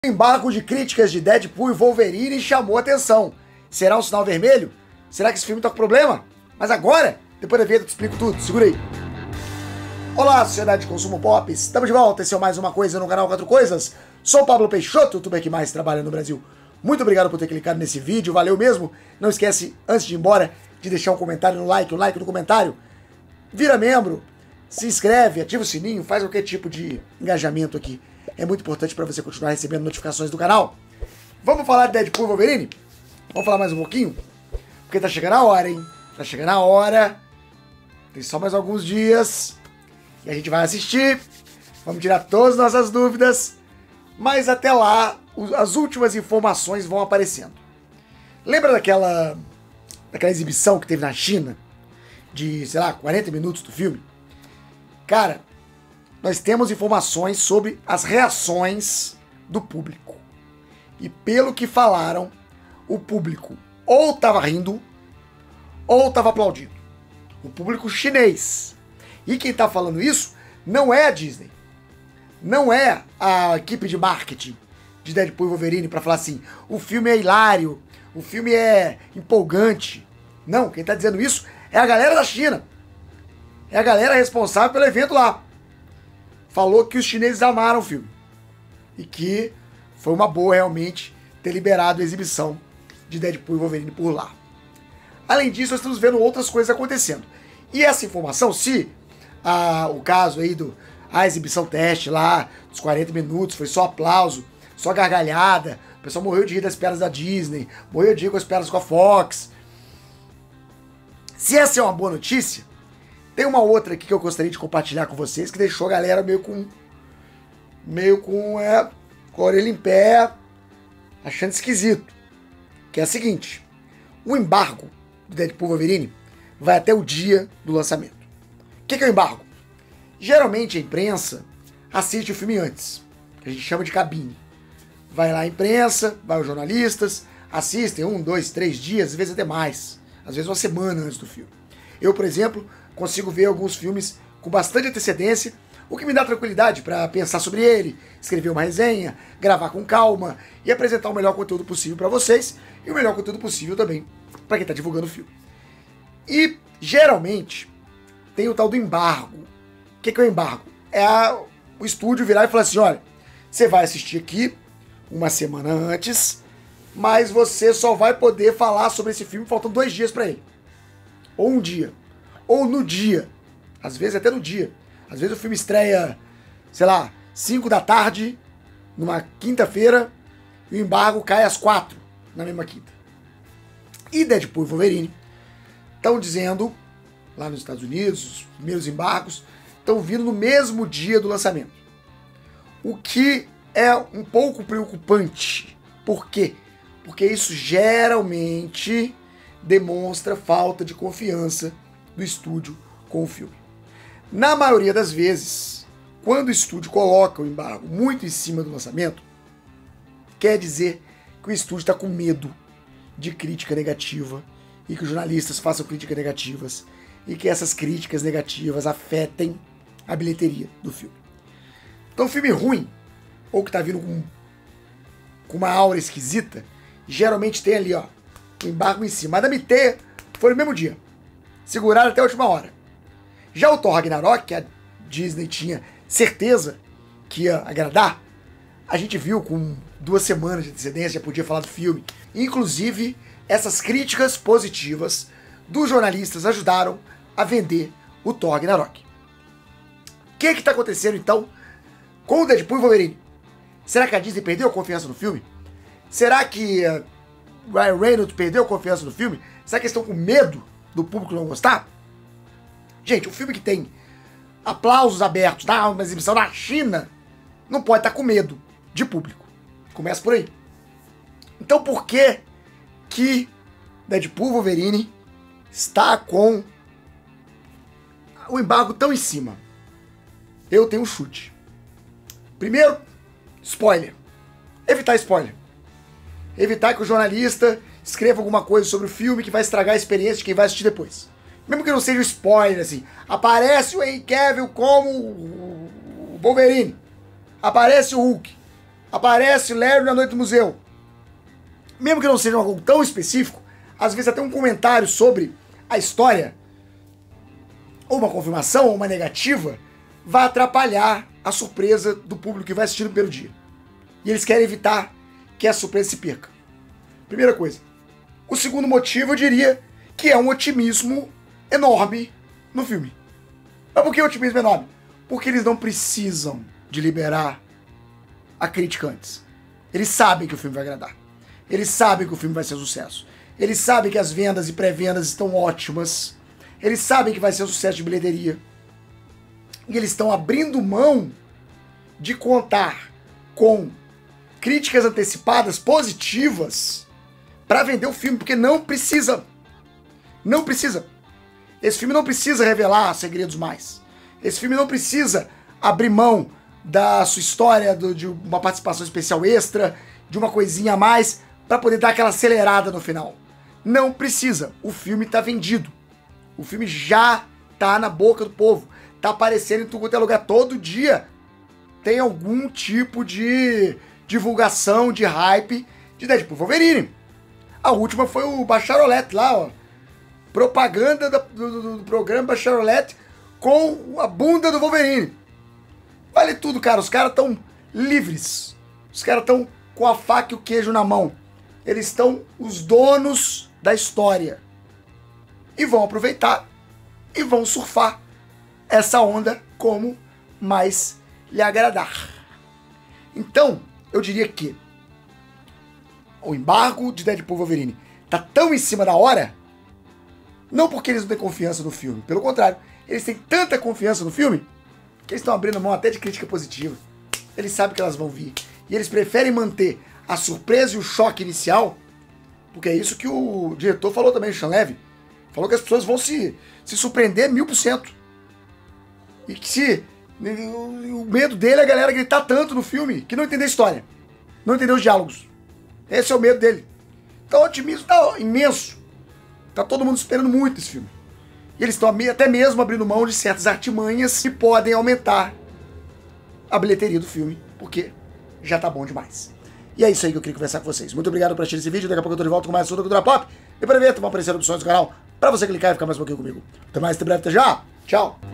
O embargo de críticas de Deadpool e Wolverine chamou atenção. Será um sinal vermelho? Será que esse filme tá com problema? Mas agora, depois da vinheta eu te explico tudo, segura aí. Olá, Sociedade de Consumo Pop, estamos de volta, esse é mais uma coisa no canal Quatro Coisas. Sou o Pablo Peixoto, o youtuber que mais trabalha no Brasil. Muito obrigado por ter clicado nesse vídeo, valeu mesmo. Não esquece, antes de ir embora, de deixar um comentário no like, o like no comentário. Vira membro, se inscreve, ativa o sininho, faz qualquer tipo de engajamento aqui. É muito importante para você continuar recebendo notificações do canal. Vamos falar de Deadpool e Wolverine? Vamos falar mais um pouquinho? Porque tá chegando a hora, hein? Tá chegando a hora. Tem só mais alguns dias. E a gente vai assistir. Vamos tirar todas as nossas dúvidas. Mas até lá, as últimas informações vão aparecendo. Lembra daquela exibição que teve na China? De, sei lá, 40 minutos do filme? Cara, nós temos informações sobre as reações do público. E pelo que falaram, o público ou estava rindo ou estava aplaudindo. O público chinês. E quem está falando isso não é a Disney. Não é a equipe de marketing de Deadpool e Wolverine para falar assim, o filme é hilário, o filme é empolgante. Não, quem está dizendo isso é a galera da China. É a galera responsável pelo evento lá. Falou que os chineses amaram o filme. E que foi uma boa, realmente, ter liberado a exibição de Deadpool e Wolverine por lá. Além disso, nós estamos vendo outras coisas acontecendo. E essa informação, se o caso aí a exibição teste lá, dos 40 minutos, foi só aplauso, só gargalhada, o pessoal morreu de rir das piadas da Disney, morreu de rir com as piadas com a Fox. Se essa é uma boa notícia, tem uma outra aqui que eu gostaria de compartilhar com vocês, que deixou a galera meio com a orelha em pé, achando esquisito. Que é a seguinte, o embargo do Deadpool e Wolverine vai até o dia do lançamento. O que é o embargo? Geralmente a imprensa assiste o filme antes, que a gente chama de cabine. Vai lá a imprensa, vai os jornalistas, assistem 1, 2, 3 dias, às vezes até mais. Às vezes uma semana antes do filme. Eu, por exemplo, consigo ver alguns filmes com bastante antecedência, o que me dá tranquilidade para pensar sobre ele, escrever uma resenha, gravar com calma e apresentar o melhor conteúdo possível para vocês e o melhor conteúdo possível também para quem está divulgando o filme. E, geralmente, tem o tal do embargo. O que é o embargo? É o estúdio virar e falar assim, olha, você vai assistir aqui uma semana antes, mas você só vai poder falar sobre esse filme faltando 2 dias para ele. Ou um dia. Ou no dia. Às vezes até no dia. Às vezes o filme estreia, sei lá, 5 da tarde, numa quinta-feira, e o embargo cai às 4 na mesma quinta. E Deadpool e Wolverine estão dizendo, lá nos Estados Unidos, os primeiros embargos, estão vindo no mesmo dia do lançamento. O que é um pouco preocupante. Por quê? Porque isso geralmente demonstra falta de confiança do estúdio com o filme. Na maioria das vezes, quando o estúdio coloca o embargo muito em cima do lançamento, quer dizer que o estúdio está com medo de crítica negativa e que os jornalistas façam críticas negativas e que essas críticas negativas afetem a bilheteria do filme. Então, filme ruim, ou que está vindo com uma aura esquisita, geralmente tem ali, ó, o embargo em cima. Madame T foi no mesmo dia. Seguraram até a última hora. Já o Thor Ragnarok, que a Disney tinha certeza que ia agradar, a gente viu com 2 semanas de antecedência, já podia falar do filme. Inclusive, essas críticas positivas dos jornalistas ajudaram a vender o Thor Ragnarok. O que está acontecendo, então, com o Deadpool e Wolverine? Será que a Disney perdeu a confiança no filme? Será que Ryan Reynolds perdeu a confiança no filme? Será que eles estão com medo do público não gostar? Gente, um filme que tem aplausos abertos, uma exibição na China, não pode estar com medo de público. Começa por aí. Então por que Deadpool e Wolverine está com o embargo tão em cima? Eu tenho um chute. Primeiro, spoiler. Evitar spoiler. Evitar que o jornalista escreva alguma coisa sobre o filme que vai estragar a experiência de quem vai assistir depois. Mesmo que não seja spoiler, assim. Aparece o Henry Cavill como o Wolverine. Aparece o Hulk. aparece Larry na noite do museu. Mesmo que não seja algo tão específico, às vezes até um comentário sobre a história, ou uma confirmação, ou uma negativa, vai atrapalhar a surpresa do público que vai assistir no primeiro dia. E eles querem evitar que a surpresa se perca. Primeira coisa. O segundo motivo, eu diria, que é um otimismo enorme no filme. Mas por que otimismo enorme? Porque eles não precisam de liberar a crítica antes. Eles sabem que o filme vai agradar. Eles sabem que o filme vai ser sucesso. Eles sabem que as vendas e pré-vendas estão ótimas. Eles sabem que vai ser um sucesso de bilheteria. E eles estão abrindo mão de contar com críticas antecipadas positivas para vender o filme, porque não precisa. Não precisa. Esse filme não precisa revelar segredos mais. Esse filme não precisa abrir mão da sua história, de uma participação especial extra, de uma coisinha a mais, para poder dar aquela acelerada no final. Não precisa. O filme tá vendido. O filme já tá na boca do povo. Tá aparecendo em tudo quanto é lugar. Todo dia tem algum tipo de divulgação, de hype de Deadpool Wolverine. A última foi o Bacharolette lá, ó. Propaganda do programa Bacharolette com a bunda do Wolverine. Vale tudo, cara. Os caras estão livres. Os caras estão com a faca e o queijo na mão. Eles estão os donos da história. E vão aproveitar e vão surfar essa onda como mais lhe agradar. Então, eu diria que o embargo de Deadpool Wolverine tá tão em cima da hora, não porque eles não têm confiança no filme. Pelo contrário, eles têm tanta confiança no filme que eles estão abrindo mão até de crítica positiva. Eles sabem que elas vão vir. E eles preferem manter a surpresa e o choque inicial, porque é isso que o diretor falou também, o Sean Levy. Falou que as pessoas vão se surpreender 1000%. E que o medo dele é a galera gritar tanto no filme que não entender a história. Não entender os diálogos. Esse é o medo dele. Então o otimismo tá imenso. Tá todo mundo esperando muito esse filme. E eles estão até mesmo abrindo mão de certas artimanhas que podem aumentar a bilheteria do filme, porque já tá bom demais. E é isso aí que eu queria conversar com vocês. Muito obrigado por assistir esse vídeo. Daqui a pouco eu tô de volta com mais assunto da cultura pop. E para ver, vão aparecer opções do canal pra você clicar e ficar mais um pouquinho comigo. Até mais, até breve, até já. Tchau.